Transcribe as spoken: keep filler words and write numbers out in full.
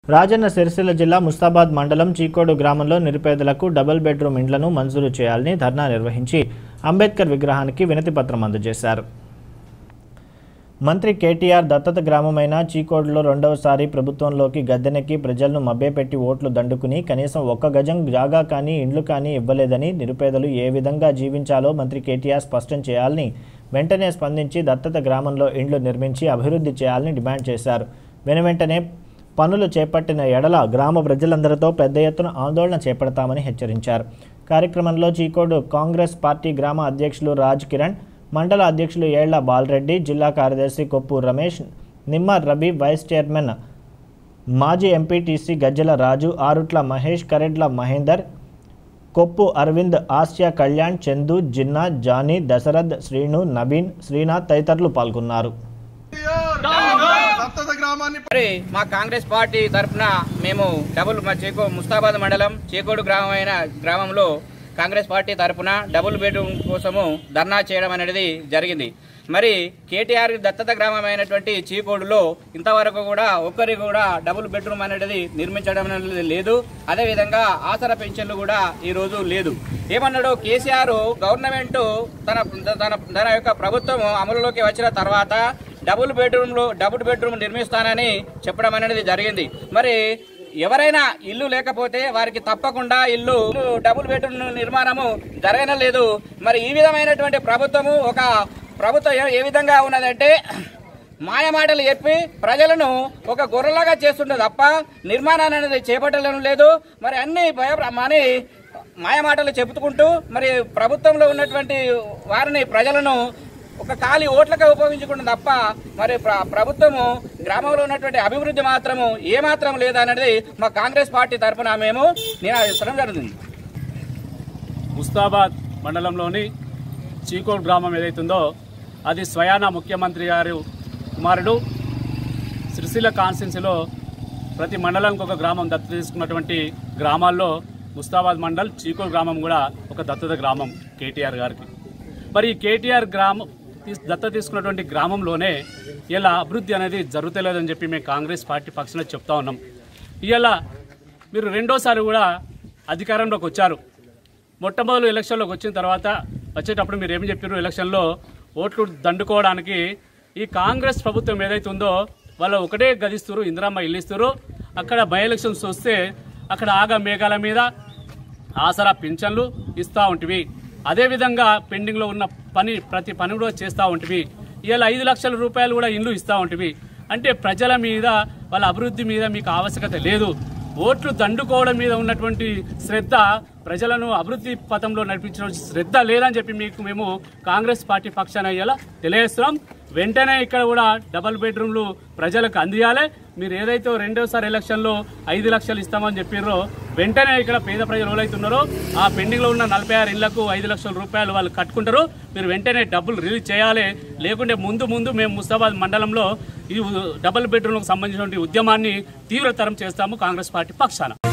రాజన్న సిరిసిల్ల జిల్లా ముస్తాబాద్ మండలం చీకోడు గ్రామంలో నిరుపేదలకు డబుల్ బెడ్రూమ్ ఇండ్లను మంజూరు చేయాలని ధర్నా నిర్వహించి అంబేద్కర్ విగ్రహానికి వినతి పత్రం అందజేశారు. మంత్రి కేటీఆర్ దత్తత గ్రామమైన చీకోడులో రెండవసారి ప్రభుత్వంలోకి గద్దెనెక్కి ప్రజలను మభ్యపెట్టి ఓట్లు దండుకుని కనీసం ఒక్క గజం జాగా కానీ ఇండ్లు కానీ ఇవ్వలేదని, నిరుపేదలు ఏ విధంగా జీవించాలో మంత్రి కేటీఆర్ స్పష్టం చేయాలని, వెంటనే స్పందించి దత్తత గ్రామంలో ఇండ్లు నిర్మించి అభివృద్ధి చేయాలని డిమాండ్ చేశారు. వెనువెంటనే పనులు చేపట్టిన ఎడల గ్రామ ప్రజలందరితో పెద్ద ఎత్తున ఆందోళన చేపడతామని హెచ్చరించారు. కార్యక్రమంలో చీకోడు కాంగ్రెస్ పార్టీ గ్రామ అధ్యక్షులు రాజ్ కిరణ్, మండల అధ్యక్షులు ఏళ్ల బాలరెడ్డి, జిల్లా కార్యదర్శి కొప్పు రమేష్, నిమ్మ రవి, వైస్ చైర్మన్ మాజీ ఎంపీటీసీ గజ్జల రాజు, ఆరుట్ల మహేష్, కరెడ్ల మహేందర్, కొప్పు అరవింద్, ఆసియా కళ్యాణ్, చందు, జిన్నా, జానీ, దశరథ్, శ్రీను, నవీన్, శ్రీనాథ్ తదితరులు పాల్గొన్నారు. మరి మా కాంగ్రెస్ పార్టీ తరఫున మేము డబుల్ మా చేకో ముస్తాబాద్ మండలం చేకోడు గ్రామమైన గ్రామంలో కాంగ్రెస్ పార్టీ తరఫున డబుల్ బెడ్రూమ్ కోసము ధర్నా చేయడం అనేది జరిగింది. మరి కేటీఆర్ దత్తత గ్రామం అయినటువంటి చీకోడులో ఇంతవరకు కూడా ఒక్కరికి కూడా డబుల్ బెడ్రూమ్ అనేది నిర్మించడం అనేది లేదు. అదేవిధంగా ఆసరా పెన్షన్లు కూడా ఈరోజు లేదు. ఏమన్నాడు కేసీఆర్ గవర్నమెంట్ తన తన తన యొక్క ప్రభుత్వం అమలులోకి వచ్చిన తర్వాత డబుల్ బెడ్రూమ్లో డబుల్ బెడ్రూమ్ నిర్మిస్తానని చెప్పడం అనేది జరిగింది. మరి ఎవరైనా ఇల్లు లేకపోతే వారికి తప్పకుండా ఇల్లు డబుల్ బెడ్రూమ్ నిర్మాణము జరగలేదు. మరి ఈ విధమైనటువంటి ప్రభుత్వము ఒక ప్రభుత్వం ఏ విధంగా ఉన్నదంటే మాయమాటలు చెప్పి ప్రజలను ఒక గొర్రెలాగా చేస్తుండే తప్ప నిర్మాణాన్ని అనేది చేపట్టడం లేదు. మరి అన్ని భయమని మాయమాటలు చెప్పుకుంటూ మరి ప్రభుత్వంలో ఉన్నటువంటి వారిని ప్రజలను ఒక ఖాళీ ఓట్లకే ఉపయోగించుకుంటుంది తప్ప మరి ప్రభుత్వము గ్రామంలో ఉన్నటువంటి అభివృద్ధి మాత్రము ఏమాత్రం లేదనేది మా కాంగ్రెస్ పార్టీ తరఫున మేము నినాదించడం జరుగుతుంది. ముస్తాబాద్ మండలంలోని చీకోడ్ గ్రామం ఏదైతుందో అది స్వయాన ముఖ్యమంత్రి గారు కుమారుడు. సిరిసిల్ల కాన్స్టిట్యున్సీలో ప్రతి మండలానికి ఒక గ్రామం దత్తత తీసుకున్నటువంటి గ్రామాల్లో ముస్తాబాద్ మండల్ చీకోడ్ గ్రామం కూడా ఒక దత్తత గ్రామం కేటీఆర్ గారికి. మరి ఈ కేటీఆర్ గ్రామం దత్తత తీసుకున్నటువంటి గ్రామంలోనే ఇలా అభివృద్ధి అనేది జరుగుతలేదని చెప్పి మేము కాంగ్రెస్ పార్టీ పక్షాన చెప్తా ఉన్నాం. ఇలా మీరు రెండోసారి కూడా అధికారంలోకి వచ్చారు. మొట్టమొదటి ఎలక్షన్లోకి వచ్చిన తర్వాత వచ్చేటప్పుడు మీరు ఏమి చెప్పారు, ఎలక్షన్లో ఓట్లు దండుకోవడానికి ఈ కాంగ్రెస్ ప్రభుత్వం ఏదైతే ఉందో వాళ్ళు ఒకటే గదిస్తారు, ఇందిరమ్మ ఇల్లు ఇస్తారు. అక్కడ బై ఎలక్షన్స్ వస్తే అక్కడ ఆగ మేఘాల మీద ఆసరా పింఛన్లు ఇస్తూ ఉంటివి. అదేవిధంగా పెండింగ్లో ఉన్న పని ప్రతి పని కూడా చేస్తూ ఉంటివి. ఇలా ఐదు లక్షల రూపాయలు కూడా ఇండ్లు ఇస్తూ ఉంటివి. అంటే ప్రజల మీద వాళ్ళ అభివృద్ధి మీద మీకు ఆవశ్యకత లేదు. ఓట్లు దండుకోవడం మీద ఉన్నటువంటి శ్రద్ధ, ప్రజలను అభివృద్ధి పథంలో నడిపించిన శ్రద్ధ లేదని చెప్పి మీకు మేము కాంగ్రెస్ పార్టీ పక్షాన ఇలా తెలియజేస్తున్నాం. వెంటనే ఇక్కడ కూడా డబల్ బెడ్రూమ్లు ప్రజలకు అందియాలి. మీరు ఏదైతే రెండోసారి ఎలక్షన్లో ఐదు లక్షలు ఇస్తామని చెప్పారో వెంటనే ఇక్కడ పేద ప్రజలు ఎవరైతున్నారో ఆ పెండింగ్లో ఉన్న నలభై ఆరు ఇళ్లకు ఐదు లక్షల రూపాయలు వాళ్ళు కట్టుకుంటారు. మీరు వెంటనే డబ్బులు రిలీజ్ చేయాలి. లేకుంటే ముందు ముందు మేము ముస్తాబాద్ మండలంలో ఈ డబుల్ బెడ్రూమ్లకు సంబంధించిన ఉద్యమాన్ని తీవ్రతరం చేస్తాము కాంగ్రెస్ పార్టీ పక్షాన.